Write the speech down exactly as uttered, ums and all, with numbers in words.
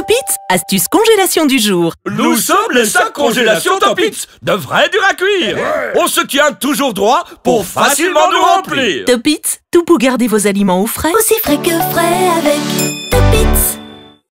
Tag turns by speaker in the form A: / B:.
A: Topits, astuce congélation du jour.
B: Nous sommes les sacs congélation Topits, de vrais durs à cuire. Ouais. On se tient toujours droit pour facilement nous remplir.
A: Topits, tout pour garder vos aliments au frais.
C: Aussi frais que frais avec Topits.